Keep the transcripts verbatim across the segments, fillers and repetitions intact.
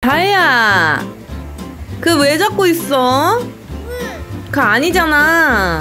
다혜야, 그 왜 잡고 있어? 그 아니잖아.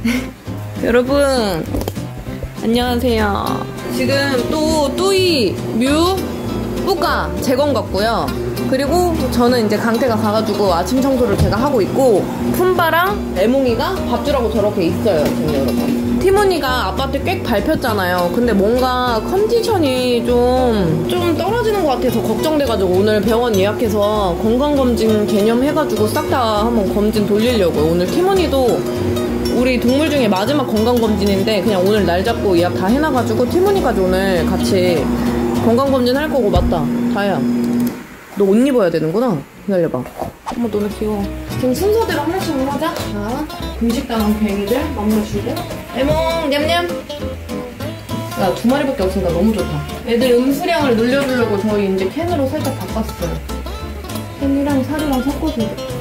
여러분 안녕하세요. 지금 또 뚜이 뮤 뿌까 재건 같고요. 그리고 저는 이제 강태가 가가지고 아침 청소를 제가 하고 있고, 푼바랑 애몽이가 밥 주라고 저렇게 있어요. 지금 여러분, 티모니가 아빠한테 꽤 밟혔잖아요. 근데 뭔가 컨디션이 좀, 좀 떨어지는 것 같아서 걱정돼가지고 오늘 병원 예약해서 건강검진 개념 해가지고 싹 다 한번 검진 돌리려고요. 오늘 티모니도 우리 동물 중에 마지막 건강검진인데 그냥 오늘 날 잡고 예약 다 해놔가지고 티모니까지 오늘 같이 건강검진 할 거고. 맞다, 다혜야, 너 옷 입어야 되는구나. 기다려봐. 어머, 너무 귀여워. 지금 순서대로 하나씩 하자. 자, 금식당한 괭이들 마무리 주고. 애몽 냠냠. 야, 두 마리밖에 없으니까 너무 좋다. 애들 음수량을 늘려주려고 저희 이제 캔으로 살짝 바꿨어요. 캔이랑 사료랑 섞어서.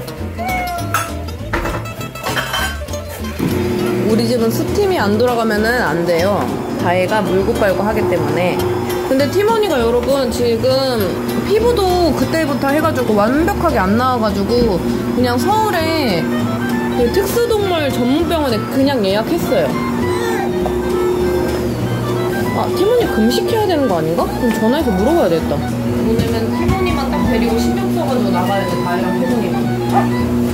우리 집은 스팀이 안 돌아가면은 안 돼요. 다혜가 물고 빨고 하기 때문에. 근데 티모니가 여러분 지금 피부도 그때부터 해가지고 완벽하게 안 나와가지고 그냥 서울에 그 특수동물 전문병원에 그냥 예약했어요. 아, 티모니 금식해야 되는 거 아닌가? 그럼 전화해서 물어봐야 되겠다. 오늘은 티모니만 딱 데리고 신경 써가지고 나가야 돼. 다혜랑 티모니만.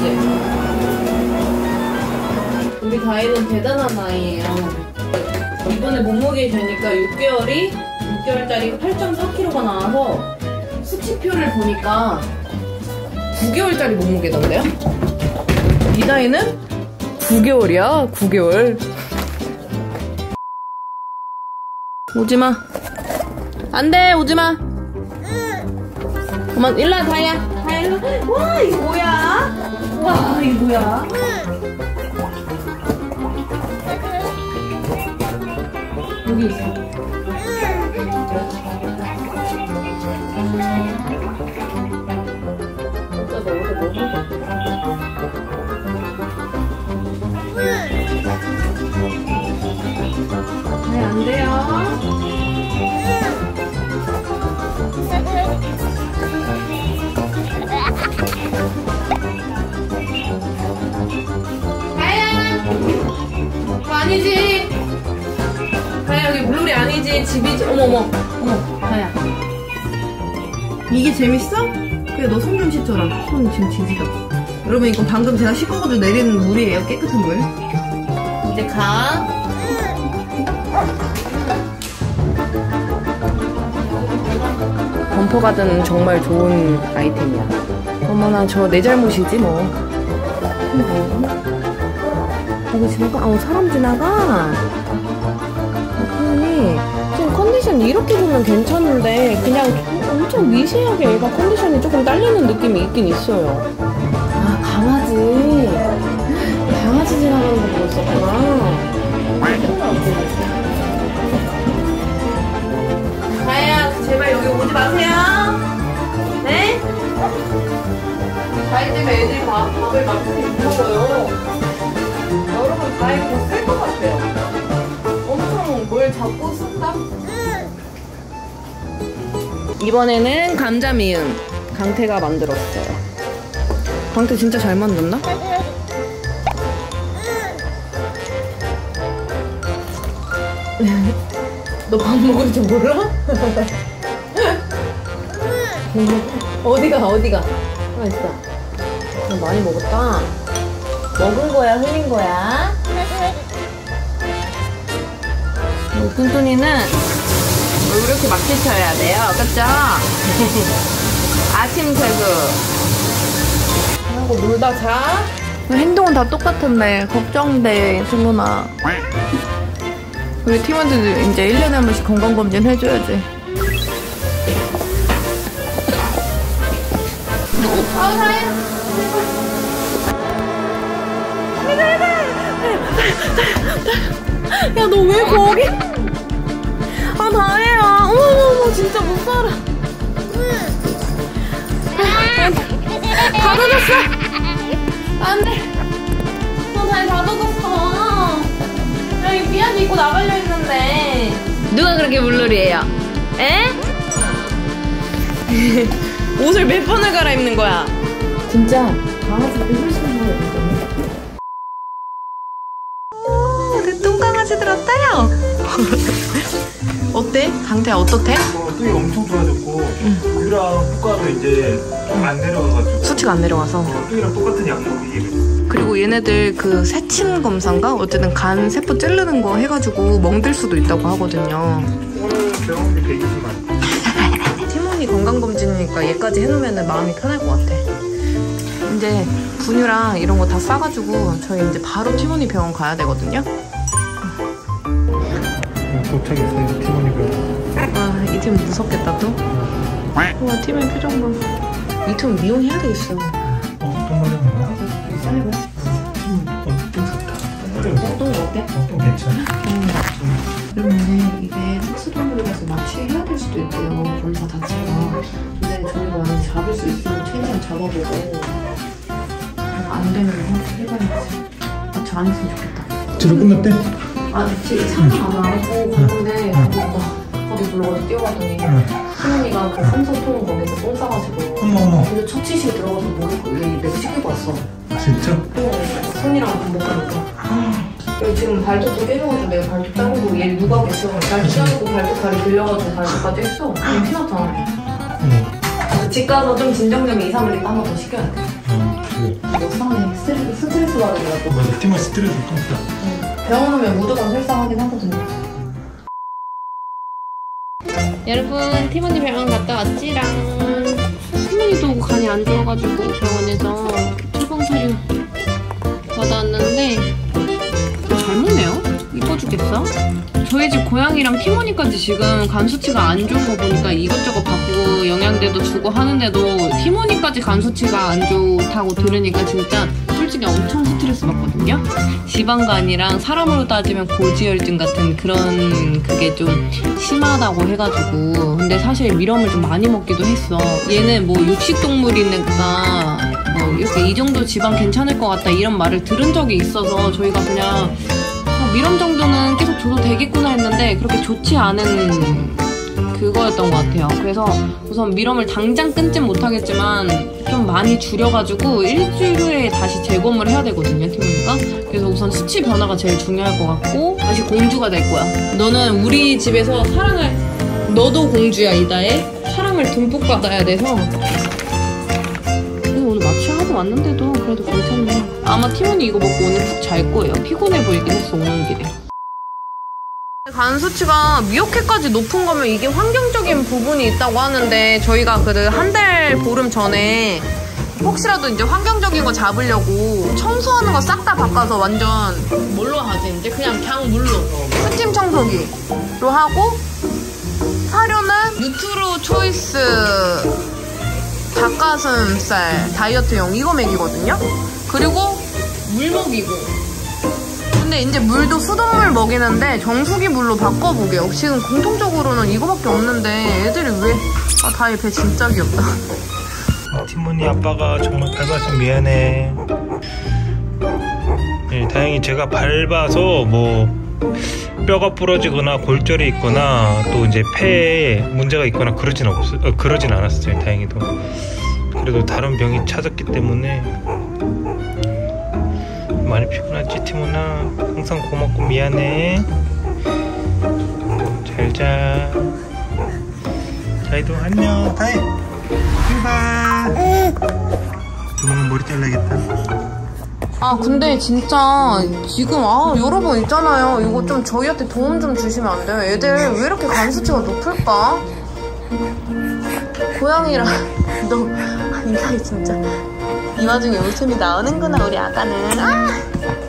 이제 우리 다혜는 대단한 아이예요. 이번에 몸무게 재니까 육 개월이 육 개월짜리 팔 점 사 킬로그램가 나와서 수치표를 보니까 구 개월짜리 몸무게던데요? 이 다혜는 구 개월이야. 구 개월. 오지마. 안돼, 오지마. 엄마 일로 와, 다혜야. 다혜야, 일로 와. 와, 이거 뭐야? 와, 이거 뭐야? 여기 있어. 네, 안 돼요. 다혜야, 그거 아니지. 다혜야, 여기 물놀이 아니지. 집이지. 어머머, 어머, 다혜야. 이게 재밌어? 그래, 너 손 좀 씻어라. 손 지금 지지다. 여러분, 이거 방금 제가 씻어가지고 내리는 물이에요. 깨끗한 물. 이제 가. 범퍼가든 정말 좋은 아이템이야. 어머나, 저 내 잘못이지 뭐. 뭐. 이거 지나가? 아, 사람 지나가? 어떡하니? 지금 컨디션 이렇게 보면 괜찮은데 그냥 엄청 미세하게 얘가 컨디션이 조금 딸리는 느낌이 있긴 있어요. 아, 강아지. 강아지 지나가는 거 보였었구나. 다혜야, 제발 여기 오지 마세요. 네? 다혜 때문에 애들이 밥, 밥을 맛있게 못 먹어요. 여러분, 다혜 곧 쓸 것 같아요. 엄청 뭘 잡고 쓴다? 이번에는 감자 미음 강태가 만들었어요. 강태 진짜 잘 만든다? 너 밥 먹을 줄 몰라? 어디가 어디가? 아, 있어. 너 많이 먹었다. 먹은 거야, 흘린 거야? 뚠뚠이는 이렇게 막 씻어야 돼요. 그쵸? 아침 세수 하고 놀다 자. 행동은 다 똑같은데 걱정돼, 승훈아. 우리 팀원들도 이제 일 년에 한 번씩 건강검진 해줘야지. 아, 다혜야. 야, 너 왜 거기? 아, 다혜야. 어머머머, 진짜 못 살아. 다 젖었어. 안 돼. 어, 다혜 다 젖었어. 야, 이 미안해, 입고 나가려 했는데. 누가 그렇게 물놀이해요? 에? 옷을 몇 번을 갈아입는 거야. 진짜 강아지들 훨씬 좋아요. 우리 똥강아지들 어때요? 어때? 강태야 어떻대? 어, 똥이 엄청 좋아졌고 우유랑 뽀까도 이제 안 내려가가지고 수치가 안 내려가서 어, 똥이랑 똑같은 약물이. 그리고 얘네들 그 세침 검사인가? 어쨌든 간 세포 찌르는 거 해가지고 멍들 수도 있다고 하거든요. 오늘 병원비 백이십만. 티모니 건강검진이니까 얘까지 해놓으면 마음이 편할 것 같아. 이제 분유랑 이런 거 다 싸가지고 저희 이제 바로 티모니 병원 가야 되거든요. 도착했어요, 티모니 병원. 아, 이 팀 무섭겠다 또. 와, 팀의 표정 봐. 이 팀 미용해야 되겠어. 어, 똥 마려운 거야? 살고. 응. 어, 똥 좋다. 어, 똥 어때? 어, 똥 괜찮아. 그러면 이게 특수동물이라서 마취해야 될 수도 있고요. 검사 자체가. 근데 저희가 만약에 잡을 수 있으면 최대한 잡아보고 안 되면 한번 해봐야지. 마취 안 했으면 좋겠다. 치료 끝났대? 아, 지금 상담 안 하고 갔는데 막 어디 불러가지고 뛰어가더니 수민이가 그 산소통 거기서 똥 싸가지고 어머 어머. 그래서 처치실 들어가서 목을 내가 씻기고 왔어. 진짜? 어, 손이랑 못 가니까. 여기 지금 발톱도 깨져가지고 내가 발톱 자르고 얘 누가 계셔. 발톱 자르고 발톱 다리 빌려가지고 발톱까지 했어. 그냥 피났잖아. 어머. 집 가서 좀 진정되면 이, 삼 일 있다 한 번 더 시켜야 돼. 어, 그래. 역상에 스트레스, 스트레스 받으려고. 맞아, 티모 스트레스 똥 싸. 응. 병원 오면 무조건 설사하긴 하거든요. 여러분, 티모니 병원 갔다 왔지랑. 수민이도 간이 안 좋아가지고 병원에서 처방사료 받았는데 잘 먹네요? 이뻐 죽겠어? 저희 집 고양이랑 티모니까지 지금 간 수치가 안 좋은 거 보니까 이것저것 바꾸고 영양제도 주고 하는데도 티모니까지 간 수치가 안 좋다고 들으니까 진짜 솔직히 엄청 스트레스 받거든요? 지방간이랑 사람으로 따지면 고지혈증 같은 그런 그게 좀 심하다고 해가지고 근데 사실 밀웜을 좀 많이 먹기도 했어. 얘는 뭐 육식동물이니까 뭐 이렇게 이 정도 지방 괜찮을 것 같다 이런 말을 들은 적이 있어서 저희가 그냥 밀웜 정도는 계속 줘도 되겠구나 했는데 그렇게 좋지 않은 그거였던 것 같아요. 그래서 우선 밀웜을 당장 끊진 못하겠지만 좀 많이 줄여가지고 일주일 후에 다시 재검을 해야 되거든요, 티모니가. 그래서 우선 수치 변화가 제일 중요할 것 같고 다시 공주가 될 거야. 너는 우리 집에서 사랑을 너도 공주야, 이다혜. 사랑을 듬뿍 받아야 돼서 오늘 마취하고 왔는데도 그래도 괜찮네. 아마 티모니 이거 먹고 오늘 푹 잘 거예요. 피곤해 보이긴 했어, 오는 길에. 간 수치가 미역회까지 높은 거면 이게 환경적인 부분이 있다고 하는데 저희가 그 한 달 보름 전에 혹시라도 이제 환경적인 거 잡으려고 청소하는 거 싹 다 바꿔서 완전 뭘로 하지 이제? 그냥 그냥 물로 스팀 청소기로 하고 사료는 뉴트로 초이스 닭가슴살 다이어트용 이거 먹이거든요? 그리고 물 먹이고 근데 이제 물도 수돗물 먹이는데 정수기 물로 바꿔보게요. 지금 공통적으로는 이거밖에 없는데 애들이 왜 아 다이 배 진짜 귀엽다. 티모니 아빠가 정말 밟아서 미안해. 네, 다행히 제가 밟아서 뭐 뼈가 부러지거나 골절이 있거나 또 이제 폐에 문제가 있거나 그러진 없 어, 그러진 않았어요. 다행히도. 그래도 다른 병이 찾았기 때문에 많이 피곤하지 티모나. 항상 고맙고 미안해. 잘자. 다이도 안녕. 다이 바이바이. 조만간 머리 잘라야겠다. 아 근데 진짜 지금 아 여러분 있잖아요. 이거 좀 저희한테 도움 좀 주시면 안 돼요? 애들 왜 이렇게 간 수치가 높을까? 고양이랑 너 이 나이 진짜 이 와중에 웃음이 나오는구나 우리 아가는. 아!